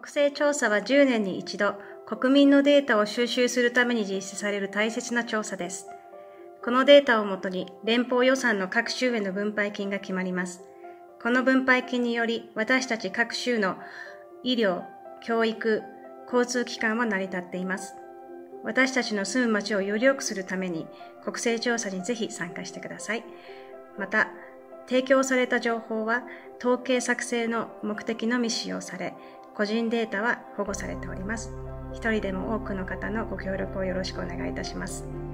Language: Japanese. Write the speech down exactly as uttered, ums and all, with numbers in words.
国勢調査はじゅうねんに一度、国民のデータを収集するために実施される大切な調査です。このデータをもとに、連邦予算の各州への分配金が決まります。この分配金により、私たち各州の医療、教育、交通機関は成り立っています。私たちの住む町をより良くするために、国勢調査にぜひ参加してください。また、提供された情報は、統計作成の目的のみ使用され、個人データは保護されております。一人でも多くの方のご協力をよろしくお願いいたします。